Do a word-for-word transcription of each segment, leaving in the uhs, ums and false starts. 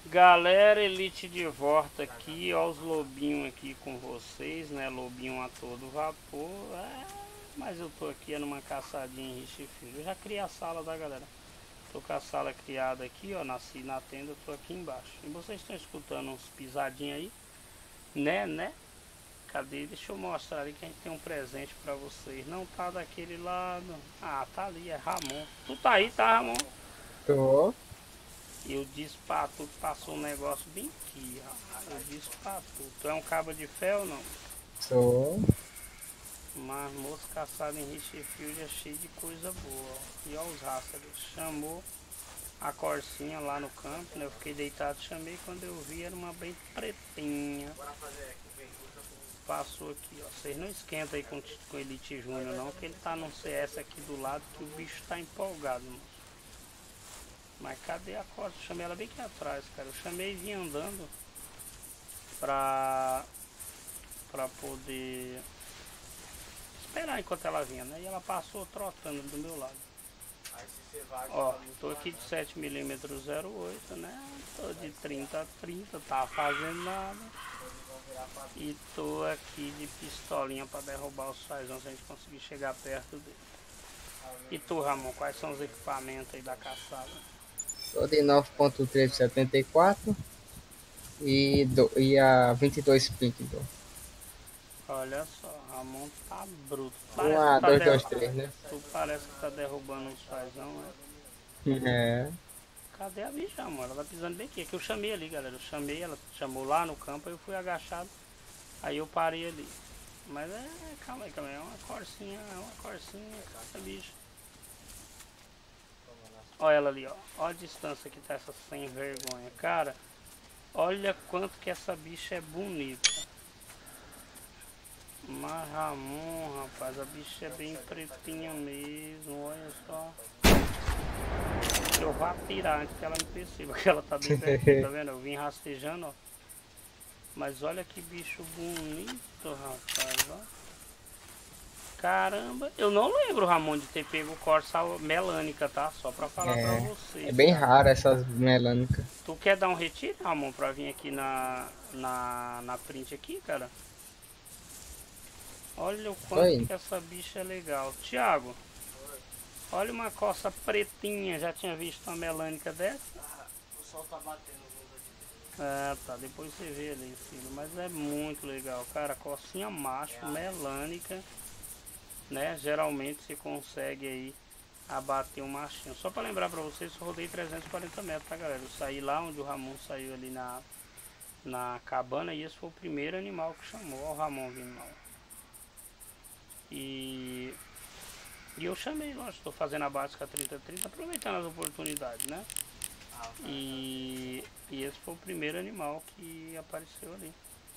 Galera, Elite de volta aqui, ó os lobinhos aqui com vocês, né? Lobinho a todo vapor. É, mas eu tô aqui numa caçadinha em Richfield. Eu já criei a sala da galera. Tô com a sala criada aqui, ó. Nasci na tenda, tô aqui embaixo. E vocês estão escutando uns pisadinhos aí? Né, né? Cadê? Deixa eu mostrar ali que a gente tem um presente pra vocês. Não tá daquele lado. Ah, tá ali, é Ramon. Tu tá aí, tá, Ramon? Tô, Eu disse pra tu que passou um negócio bem aqui, rapaz. Eu disse pra tu. Tu é um cabo de fé ou não? tô. Mas moço caçado em Richfield é cheio de coisa boa. Ó. E olha os rastros. Chamou a corcinha lá no campo, né? Eu fiquei deitado, chamei. Quando eu vi era uma bem pretinha. Passou aqui, ó. Vocês não esquentam aí com, com Elite Júnior não, que ele tá num C S aqui do lado que o bicho tá empolgado, mano. Mas cadê a corda? Eu chamei ela bem aqui atrás, cara. Eu chamei e vim andando pra, pra poder esperar enquanto ela vinha, né? E ela passou trotando do meu lado. Ó, tô aqui de sete milímetros zero oito, né? Tô de trinta a trinta, tá fazendo nada. E tô aqui de pistolinha pra derrubar os fazão se a gente conseguir chegar perto dele. E tu, Ramon, quais são os equipamentos aí da caçada? Tô de nove ponto trezentos e setenta e quatro e, do, e a vinte e dois Pink do. Olha só, Ramon tá bruto. Parece que Uma tá, dois derru dois três, né? tu parece que tá derrubando os fazão, né? É. Cadê a bicha, amor? Ela tá pisando bem aqui. É que eu chamei ali, galera. Eu chamei, ela chamou lá no campo, aí eu fui agachado. Aí eu parei ali. Mas é, calma aí, calma aí. É uma corcinha, é uma corcinha, essa bicha. Olha ela ali, ó. Olha a distância que tá essa sem vergonha. Cara, olha quanto que essa bicha é bonita. Mas Ramon, rapaz, a bicha é bem pretinha mesmo. Olha só. Eu vou atirar antes que ela me perceba, que ela tá bem pertinho, tá vendo? Eu vim rastejando, ó. Mas olha que bicho bonito, rapaz, ó. Caramba, eu não lembro, Ramon, de ter pego corça melânica, tá? Só pra falar pra É, é vocês, bem cara. raro essas melânicas. Tu quer dar um retiro, Ramon, pra vir aqui na, na, na print aqui, cara? Olha o quanto Oi? que essa bicha é legal. Thiago, olha uma coça pretinha, já tinha visto uma melânica dessa? O sol tá batendo. Ah, tá, depois você vê ali, filho. Mas é muito legal, cara. Cocinha macho, melânica, né? Geralmente você consegue aí abater um machinho. Só pra lembrar pra vocês, eu rodei trezentos e quarenta metros, tá, galera? Eu saí lá onde o Ramon saiu ali na, na cabana e esse foi o primeiro animal que chamou. Ó o Ramon vindo lá. E, e eu chamei, lógico, tô fazendo a básica trinta trinta, aproveitando as oportunidades, né? E, e esse foi o primeiro animal que apareceu ali.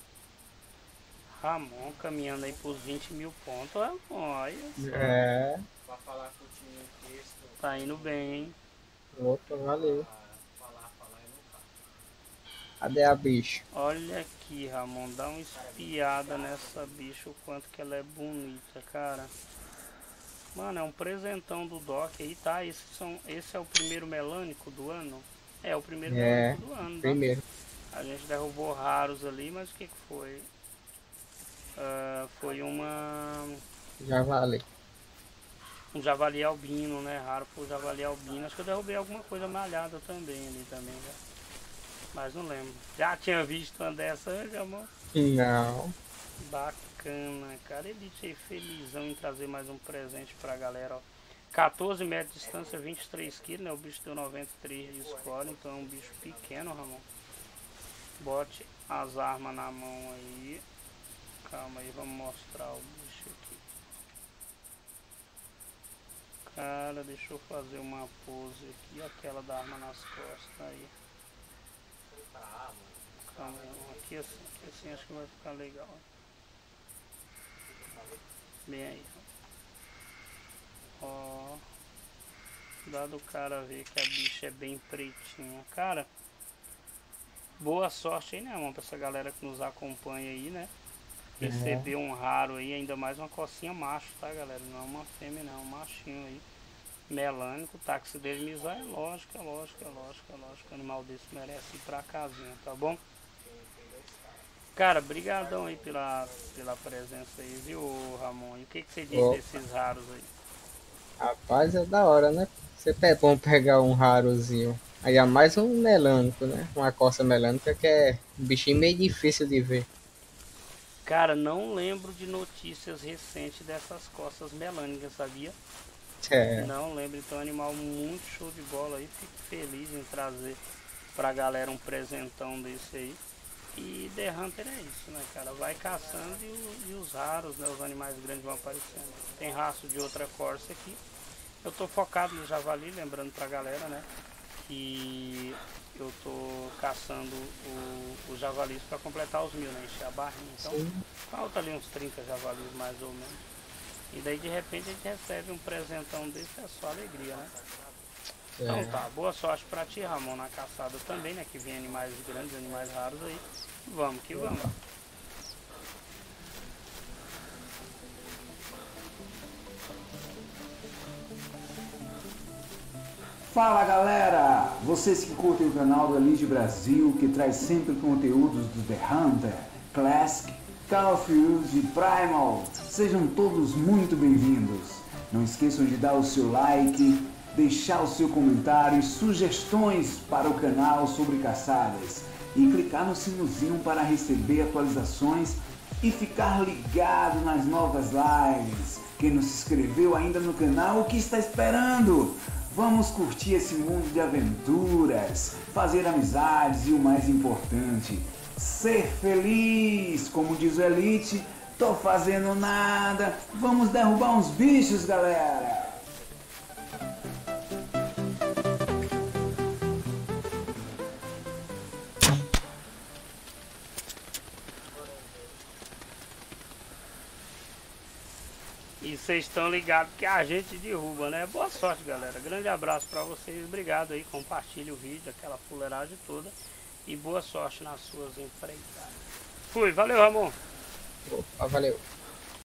Ramon caminhando aí pros vinte mil pontos. Olha só. É. Tá indo bem, hein? Opa, valeu. Cadê a bicha? Olha aqui, Ramon. Dá uma espiada nessa bicha, o quanto que ela é bonita, cara. Mano, é um presentão do Doc aí, tá? Esse, são, esse é o primeiro melânico do ano? É, o primeiro melânico É, do ano, tá? primeiro. A gente derrubou raros ali, mas o que, que foi? Uh, foi uma... Javali. Um javali albino, né? Raro foi o javali albino. Acho que eu derrubei alguma coisa malhada também ali também, já. Mas não lembro. Já tinha visto uma dessa antes, amor? Não. Bacana, cara. Ele tinha felizão em trazer mais um presente pra galera, ó. quatorze metros de distância, vinte e três quilos, né? O bicho deu noventa e três de score, então é um bicho pequeno, Ramon. Bote as armas na mão aí. Calma aí, vamos mostrar o bicho aqui. Cara, deixa eu fazer uma pose aqui, aquela da arma nas costas aí. Calma aí, aqui assim, aqui assim acho que vai ficar legal. Bem aí. Ó. Dá do cara ver que a bicha é bem pretinha. Cara, boa sorte aí, né, mano, pra essa galera que nos acompanha aí, né? É. Receber um raro aí, ainda mais uma cocinha macho, tá, galera? Não é uma fêmea, não, é um machinho aí. melânico, o taxidermizar é lógico, é lógico, é lógico, é lógico. O animal desse merece ir pra casinha, tá bom? Cara, brigadão aí pela, pela presença aí, viu, Ramon? E o que, que você diz Ó, desses raros aí? rapaz, é da hora, né? Você é bom pegar um rarozinho. Aí é mais um melânico, né? Uma coça melânica que é um bichinho meio difícil de ver. Cara, não lembro de notícias recentes dessas costas melânicas, sabia? É, Não lembro, então animal muito show de bola aí. Fico feliz em trazer pra galera um presentão desse aí. E The Hunter é isso, né, cara? Vai caçando e, o- e os raros, né? Os animais grandes vão aparecendo. Tem rastro de outra corça aqui. Eu tô focado no javali, lembrando pra galera, né? Que eu tô caçando o- os javalis pra completar os mil, né? Encher a barrinha. Então sim. falta ali uns trinta javalis mais ou menos. E daí de repente a gente recebe um presentão desse, é só alegria, né? Então É. tá, boa sorte pra ti, Ramon, na caçada também, né? Que vem animais grandes, animais raros aí. Vamos que vamos. Fala galera! Vocês que curtem o canal do Elite Brasil, que traz sempre conteúdos do The Hunter, Classic, Call of Duty, Primal, sejam todos muito bem-vindos. Não esqueçam de dar o seu like, deixar o seu comentário e sugestões para o canal sobre caçadas e clicar no sinozinho para receber atualizações e ficar ligado nas novas lives. Quem não se inscreveu ainda no canal, o que está esperando? Vamos curtir esse mundo de aventuras, fazer amizades e o mais importante, ser feliz. Como diz o Elite, tô fazendo nada, vamos derrubar uns bichos, galera! E vocês estão ligados que a gente derruba, né? Boa sorte, galera. Grande abraço pra vocês. Obrigado aí. Compartilhe o vídeo, aquela fuleiragem toda. E boa sorte nas suas empreitadas. Fui. Valeu, Ramon. Opa, valeu.